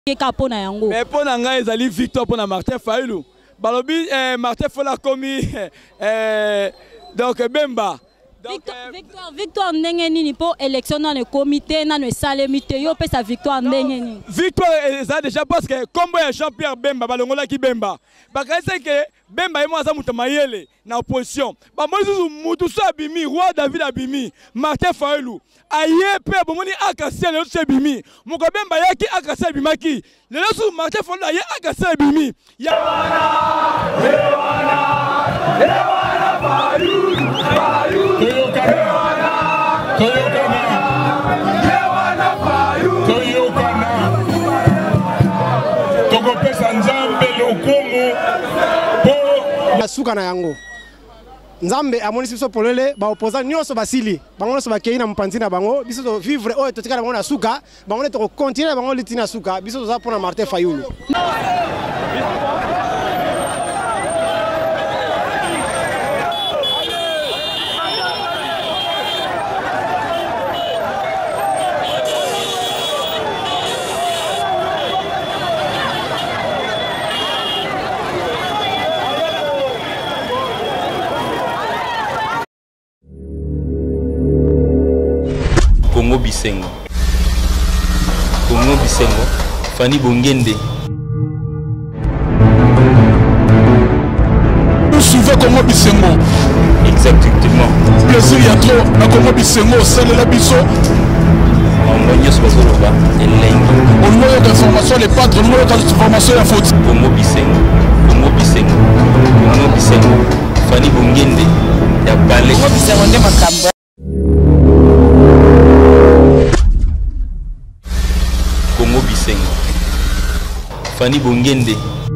Mais pour Nanga, ils allaient victoire pour Martin Fayulu. Balobi, Martin Fayulu a commis donc Bemba. Victoire Ndengeni pour élection dans le comité, dans le salemité, yo peut sa victoire Ndengeni. Victoire ça déjà parce que comme Jean-Pierre Bemba, balongola qui Bemba. Parce que c'est que Bemba est moi ça mutamayele na opposition. Ba moi mutu so abimi, roi David abimi, Martin Fayulu. Aye pe bomoni akase le so abimi. Muko Bemba yaki akase abimaki. Le so Martin Fayulu aye akase abimi. Suka na yango Nzambe amonisi biso polele ba opposant nyonso basili bango nyonso bakei na mpanzi na bango biso to vivre oyo totika na bango na suka bango to continuer bango litina suka biso toza pona Martin Fayulu. Congo Bisengo. Congo Bisengo. Fanny Bongende. Vous suivez Congo Bisengo. Exactement. Plaisir, il y a trop à Congo Bisengo, c'est le Labisso. On voit ce bazoloba et lengi. On voit d'information les patres, on voit d'information la faute. Congo Bisengo. Congo Bisengo. Congo Bisengo. Fanny Bongende. Ya balé. Congo Bisengo ndé makambo. Congo Bisengo. Fanny Bongende.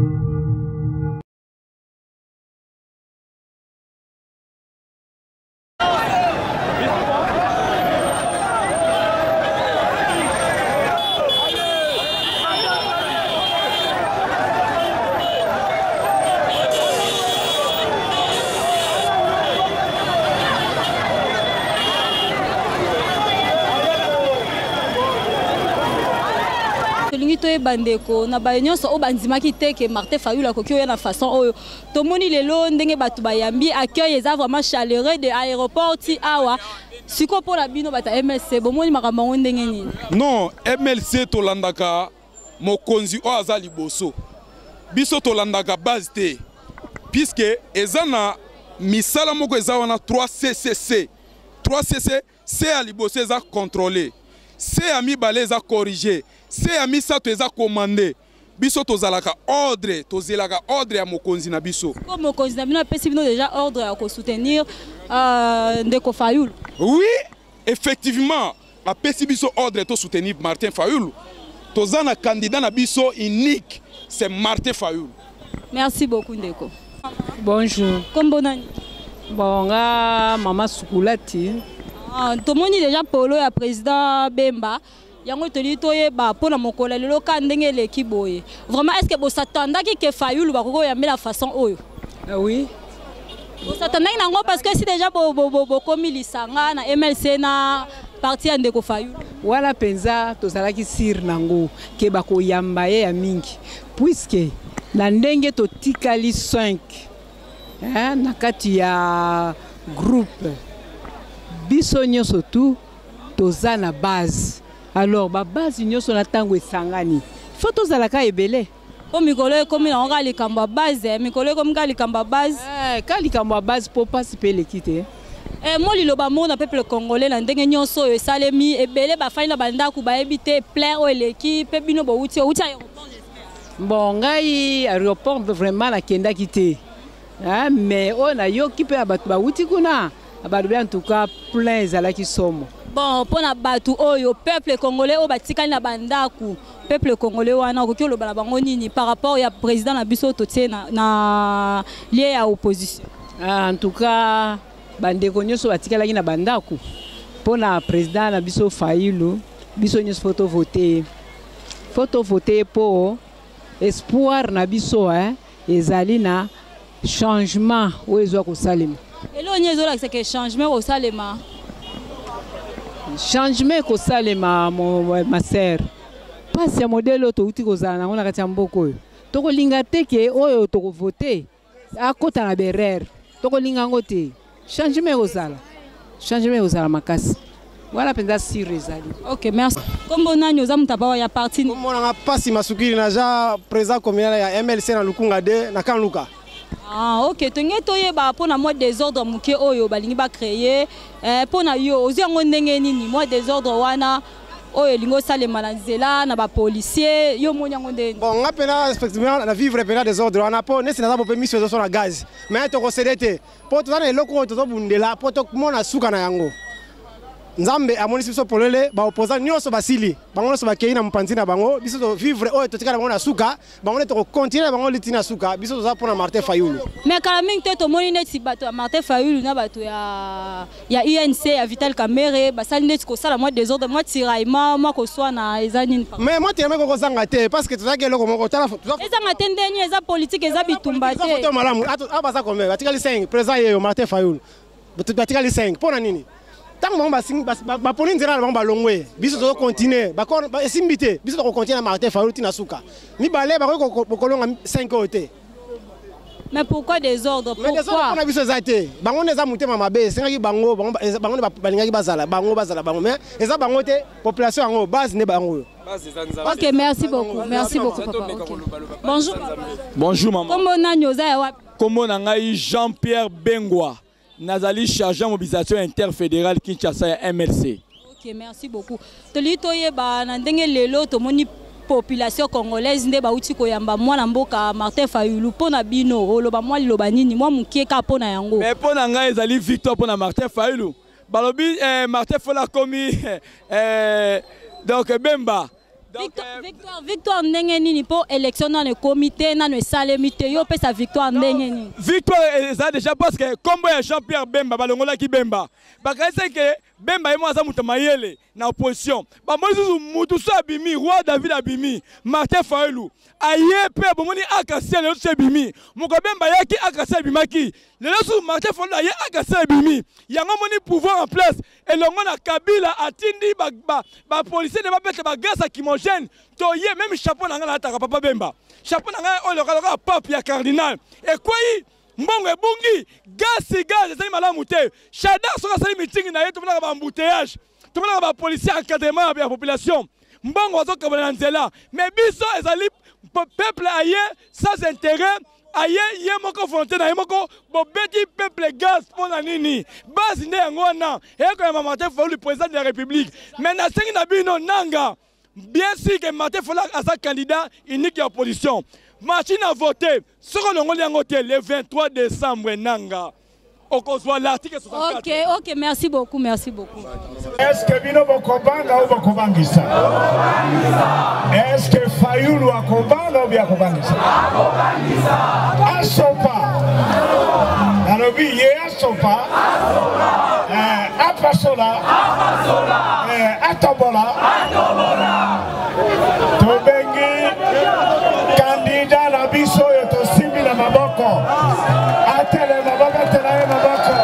Bandeko na bañon so bandima ki te que Martin Fayulu ko kyo na façon oyo to moni lelo ndenge batu bayambi accueil eza vraiment chaleureux de aéroport ti awa siko pour la bino bata MLC bomoni makambo ndenge nini. Non, MLC to landaka mokonzi o azali boso biso to landaka base te puisque ezana misala moko ezawana 3CCC 3CC c'est à liboso eza contrôler c'est à mi balé eza corriger c'est à mi sato eza commandé biso tozalaka ordre tozelaka ordre ya mokonzi na biso comme mokonzi na bino pesi bino déjà ordre ya ko soutenir Ndeko Fayulu. Oui, effectivement a pesi biso ordre to soutenir Martin Fayulu tozana candidat na biso unique c'est Martin Fayulu. Merci beaucoup Ndeko. Bonjour. Kombo nani? Bonga Mama Sukulati. Tomoni déjà polo ya président Bemba yango toli toye ba pona mokola lelo ka ndenge leki boye. Vraiment est-ce que vous s'attendez que Fayulu ba ko ya la façon oyo? Oui. Vous s'attendez nango parce que si déjà bo komi lisanga na MLC na parti ya Ndeko Fayulu. Wala penza tozalaki sir nango ke ba ko yamba ye ya mingi puisque na ndenge to tikali 5 na kati ya groupe biso nyonso tu toza na base. Alors ba base nyonso na tango esangani faut tozalaka ebele ko mikolo komi na nga likamba base mikolo komi nga likamba base ka likamba base pour participer l'équité mo liloba mo na peuple congolais na ndenge nyonso yo salemi ebele ba fani na banda ku ba ebite plein o eleki pe bino bo uti aéroport j'espère. Bon ngai aéroport vraiment na kenda kité mais on a yo ki pe abatu ba uti kuna abadu en tout cas plein zalaki somo. Bon pour na batu oyo peuple congolais o batikali na bandaku peuple congolais wana ko kyo ba bango nini par rapport ya président na biso totie na lié à opposition. En tout cas bandeko nyonso batikali na bandaku pour na président na biso Fayulu biso nyonso photo voter pour espoir na biso ezali na changement o ezwa ko salima. Elo nyezo la c'est que changement au salema. Changement ko salema ma sœur mpasi ya modele oyo touti kozala nango na kati ya mboka oyo tokolinga te ke oyo tokovote akota na berere tokolinga yango te changement ekozala makasi wana mpenza sire ezali. Ok, merci. Kombo nani oza mutaba ya parti? Kombo nanga Pasi Masukiri naja président communal ya MLC na Lukunga de na Kanluka. Ah, ok, tonge toyeba pona moi désordre muke oyo balingi ba créer pona yo ozi yango ndenge nini moi désordre wana oyo lingo salema na nzela na ba policier yo moni yango ndenge. Bon, nga pena effectivement na vivre pena désordre wana po nesi na bo pe mission zo na gaz mais to ko cédete po to na eloko to bundela po to mona suka na yango. Nzambe amoni biso polele ba opposant nyonso basili bango nyonso bakei na mpanzi na bango biso to vivre oyo to tikala bango na suka bango to continuer bango litina suka biso za pona Martin Fayulu. Mais kala mingi te to moni neti bato ya Martin Fayulu na bato ya UNC ya Vital Kamerhe basali neti ko sala moi désordre moi tiraillement moi ko soa na ezanine. Mais moi tiraillement ko zanga te parce que to za keloko moko tala ezanga tendeni eza politique eza bitumba te. Foto malamu abaza kombe batikali 5 président yeyo Martin Fayulu batikali 5 pona nini? Tant que ma police est là, on va l'ongwe. Biso to continuer. Ba esimbité. Biso to continuer na Martin Fayulu tina suka. Mi balé ba ko kolonga 5 côté. Mais pourquoi désordre? Pourquoi? Mais désordre on a biso zaité. Bango neza mutema mabe, sengaki bango balingaki bazala, bango mais eza bango te population yango base ne bango. OK, merci beaucoup. Merci beaucoup papa. Okay. Bonjour papa. Bonjour maman. Comment nani oza wa? Comment ngai Jean-Pierre Bengwa. Nazali chargé de mobilisation interfédérale Kinshasa ya MLC. Ok, merci beaucoup. Tolito yeba na ndenge lelo to moni population congolaise nde ba uti ko yamba mwana mboka Martin Fayulu pona bino oloba mwa liloba nini mwa mukieka pona yango. Mais pona ngai ezali victoire pona Martin Fayulu. Balobi Martin Fayulu komi donc Bemba. Victoire ndenge nini po élection dans le comité na no salemité yo pe sa victoire ndenge nini. Victoire ça déjà parce que comme Jean-Pierre Bemba balongola ki Bemba bakasa ke Bemba emo aza mutu mayele na opposition ba mozuzu mutu so abimi roi David abimi Martin Fayulu aye pe bomoni akasi le so abimi muko Bemba yaki akasi abimaki le so Martin Fayulu aye akasi abimi yango moni pouvoir en place et longo na Kabila atindi ba policier de ba pete ba gaz akimogène to ye même chapeau na ngala ataka papa Bemba chapeau na ngala oyo lokaloka pape ya cardinal et quoi mbongo ebungi gaz ezali malamu te Shada soka sali meeting na ye to na ba embouteillage to na ba policier encadrement ya population mbongo azokabana na nzela mais biso ezali peuple aye sans intérêt aye ye moko volonté na ye moko bobeti peuple gaz pona nini base nde yango wana eko ya Martin Fayulu président de la République mais na sengi na bino nanga bien sûr que Martin Fayulu asa candidat unique à opposition machine à voter soko longoli yango te le 23 décembre nanga okozwa l'article 64. OK, merci beaucoup. Est-ce que bino bokobanga ou bokobangisa? Est-ce que Fayulu akobanga ou bien akobangisa? Asopa. Nalobi ye asopa. Apasola. Atobola. Tobengi candidat la biso yo to simbi na maboko. Atele maboko tela maboko.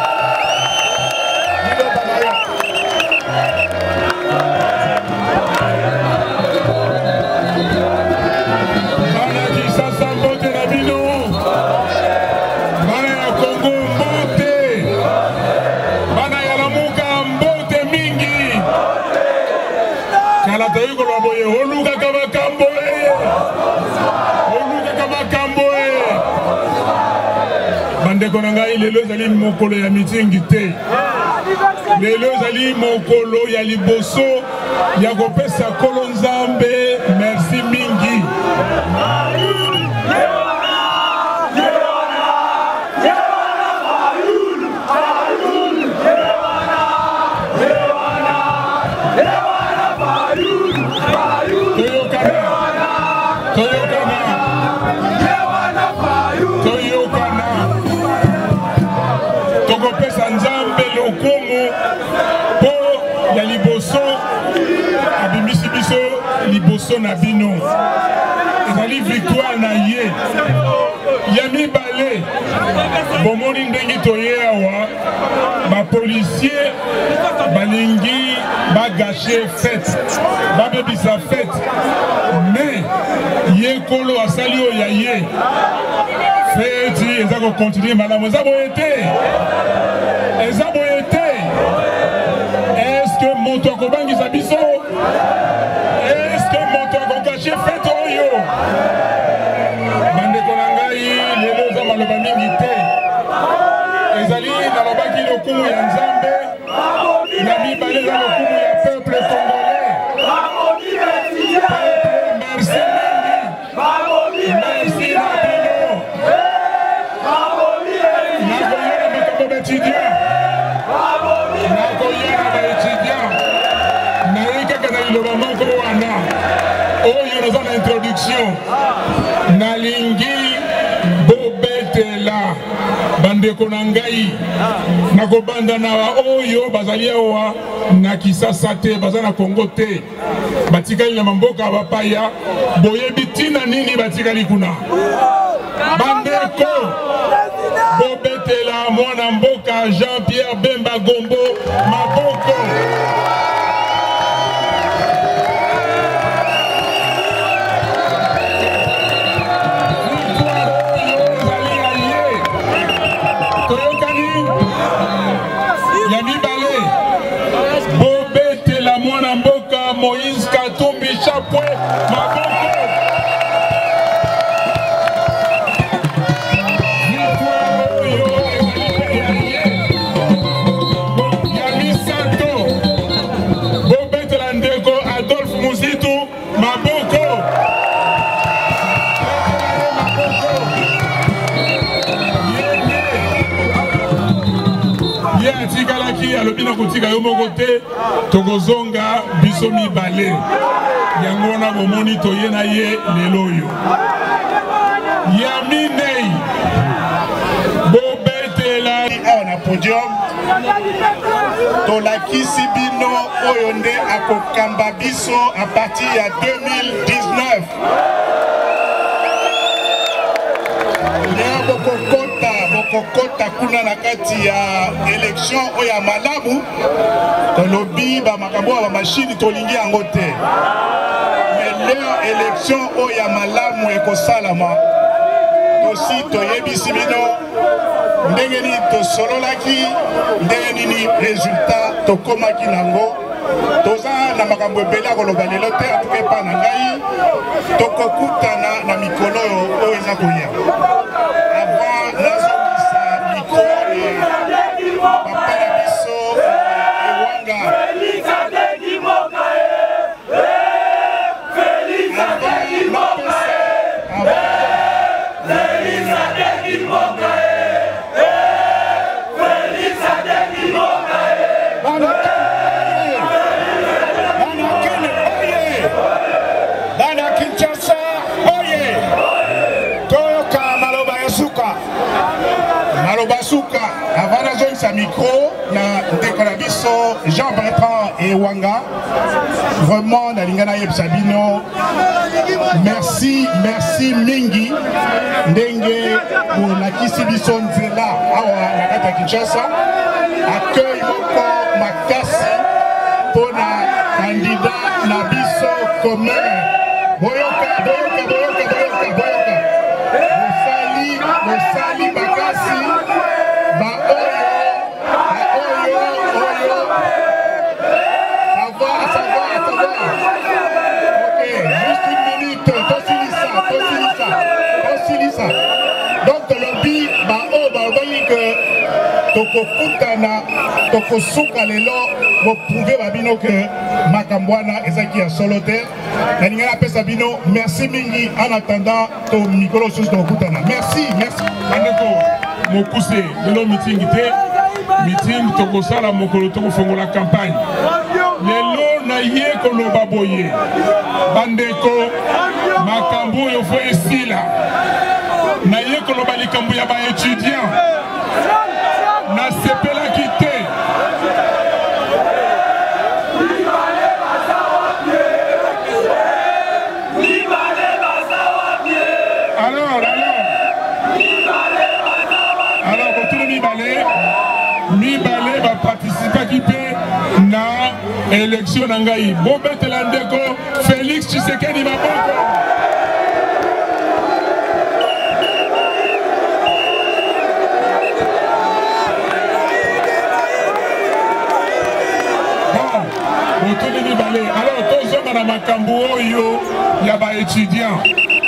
Bandeko na ngai lelo zali mokolo ya mitingi te lelo zali mokolo ya liboso ya kopesa kolo nzambe merci mingi Nzambe lokomo po ya liboso abimisi biso liboso na bino ezali victoire na ye ya mibale bomoni ndenge toye awa ba policier balingi bagaché fête babebisa fête mais yekolo asali oyo ya ye feti eza kocontinue malamu eza boye te eza boye te. Est-ce que moto akobangisa biso? Est-ce que moto akokache fete oyo? Bandeko na ngai lelo eza maloba mingi te ezali nalobaki lokumu ya nzambe na mibale eza lokumu ya peuple congolais. Merci mingi, merci na bino nakoyana makambo baétudiant nakoyana baétudiant naye kaka na liloba moko wana oyo naza na introduction nalingi bobetela bandeko na ngai nakobanda na oyo bazali awa na Kisasa te baza na Kongo te batikali na mboka bapaya boyebi tina nini batikali kuna bandeko bobetela mwana mboka Jean-Pierre Bemba Gombo maboko. Ya mibale bobetela mwana mboka Moïse Katumbi Chapwe maboko. Ya misato bobetela ndeko Adolphe Muzitu maboko. Ye atikalaki alobi na kotika yo moko te tokozonga biso mibale yango wana bomoni toye na ye lelo oyo ya minei bobetela awa na podium tolakisi bino oyo nde akokamba biso a partir ya 2019 leo bokokota kuna na kati ya élection oyo ya malamu tolobi bamakambo ya bamashini tolingi yango te mais leo élection oyo ya malamu ekosalama tosi toyebisi bino ndenge nini tosololaki ndenge nini résultat tokomaki nango toza na makambo ebele akoloba lelo te atuke epa na ngai tokokutana na mikolo oyo eza koya avant nazongisa mikro papa ya biso Ewanga Bana Kinshasa, oye! Toyoka maloba ya suka. Maloba suka. Avant de sa micro, na Dekolabiso, Jean-Bertrand et Wanga. Vraiment, na lingana yebsabino. Merci, merci mingi. Ndenge pour la Kisibiso Nzela, awa na kata Kinshasa. Accueil moko makasi pour la candidat na biso commun. Boyoka. Mosali makasi. Ba oyo. Savoir. Ok, juste une minute. Tosilisa. Donc, lobby, ba que tokokutana, tokosuka lelo, vous pouvez babino que Makambwana ezaki ya solo te. Na ningana pesa bino, merci mingi en attendant to micro sous tokutana. Merci. bandeko mokuse lelo meeting te meeting tokosala mokolo tokofongola campagne lelo na ye koloba boye bandeko makambo oyo fo esila na ye koloba likambo ya baétudiant nasepelaki te alors, pour tout le mibale élection na ngai bobetela ndeko Félix Tshisekedi maboko. Alors, tozonga na makambo oyo ya ba étudiant.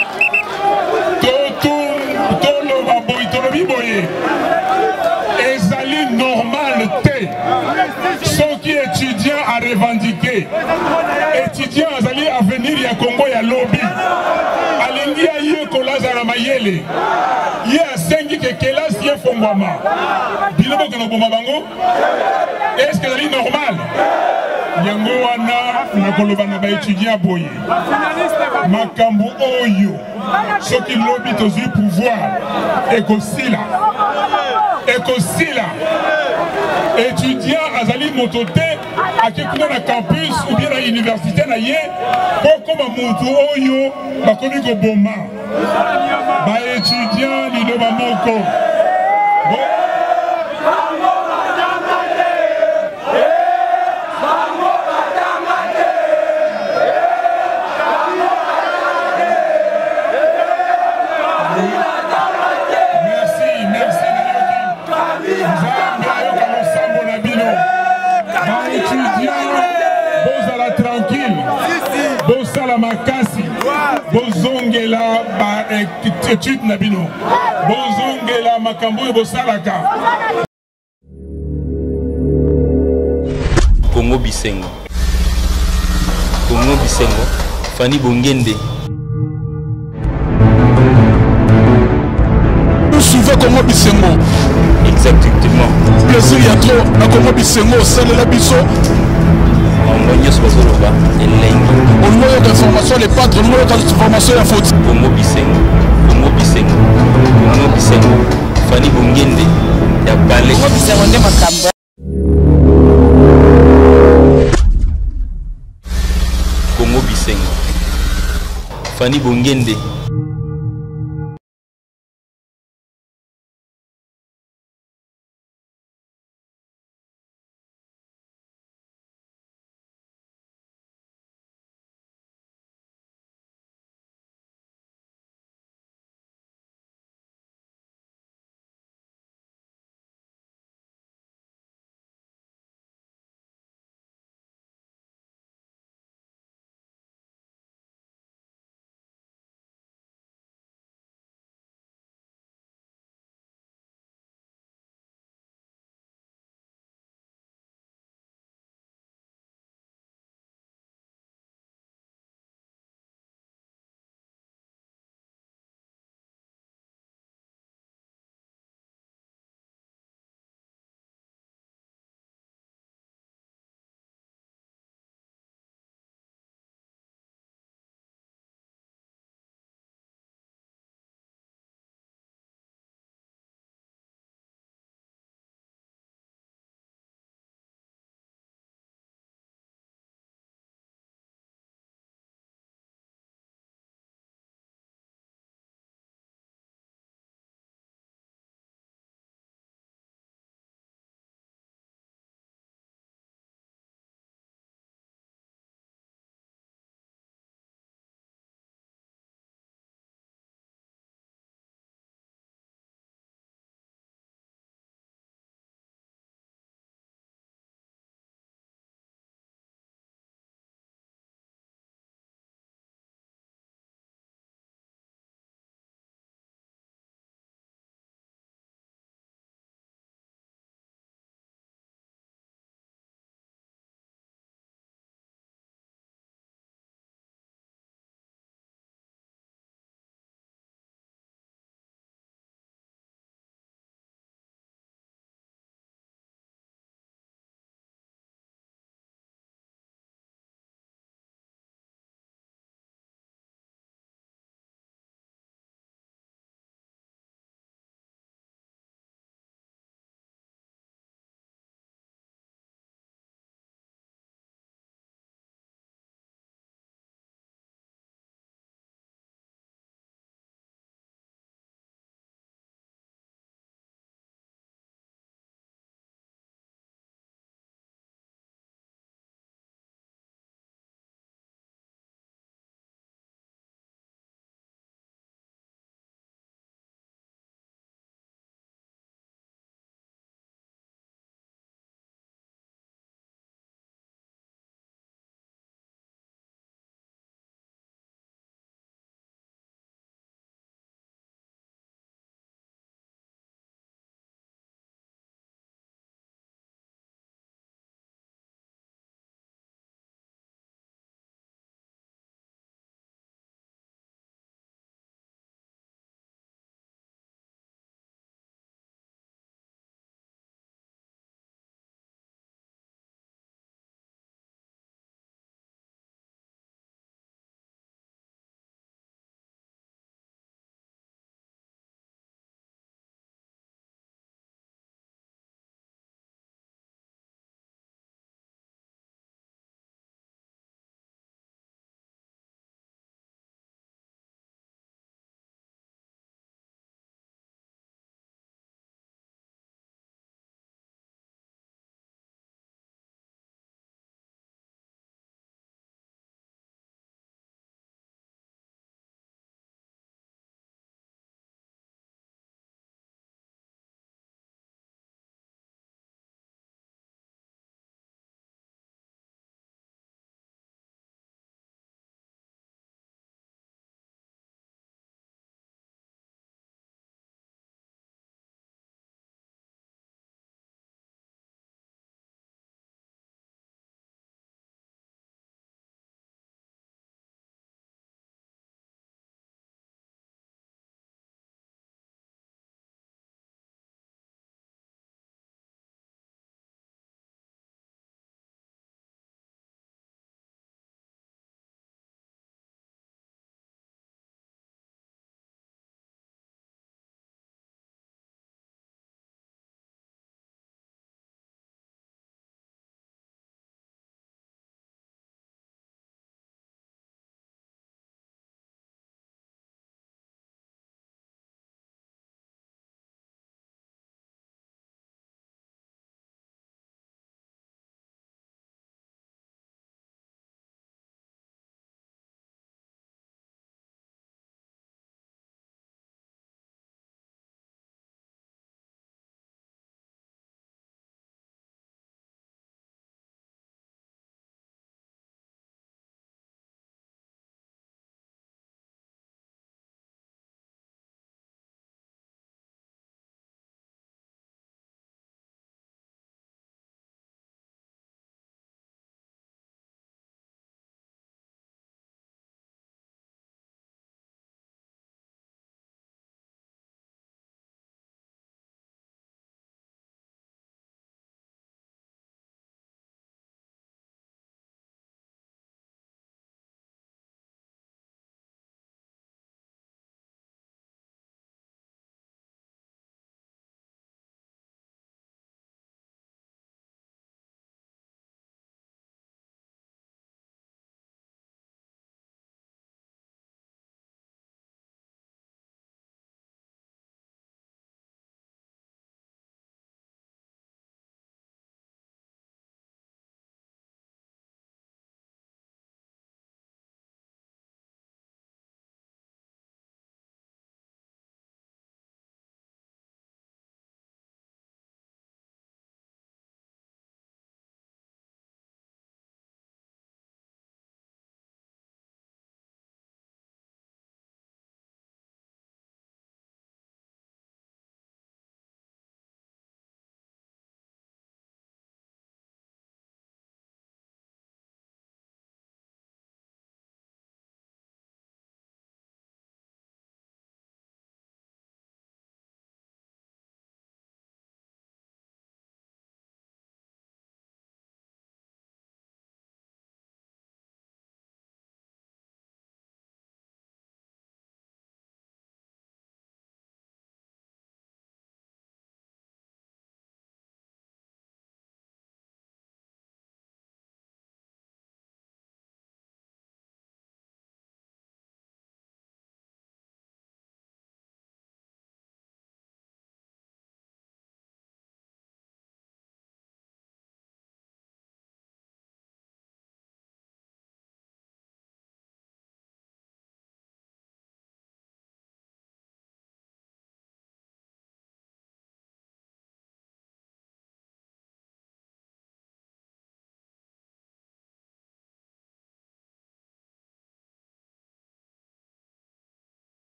Tolobi boye. Ezali normal te. Soki étudiant a revendiqué. Étudiant azali avenir ya Congo ya lobby. Alingi aye kolaza na mayele. Ye asengi ke kelasi ye fongwama. Bilobo kono boma bango. Est-ce que c'est normal? Yango wana na koloba na ba étudiant boye. Makambo oyo. Soki lobby tozui pouvoir. Ekosila. Étudiant azali motote akekuna na campus ou bien na université na ye poko mutu oyo bakomi ko boma. Ba étudiant liloba moko. Makasi bozongela ba étude na bino bozongela makambo e bosalaka Congo Bisengo Fani Bongende. Vous suivez Congo Bisengo? Exactement. Plaisir y a trop à Congo Bisengo, c'est la biso. On a des informations, les patrons, on a des informations, la faute. Congo Bisengo. Fani Bongende, ya balé. Congo Bisengo nde makambo. Congo Bisengo. Fani Bongende.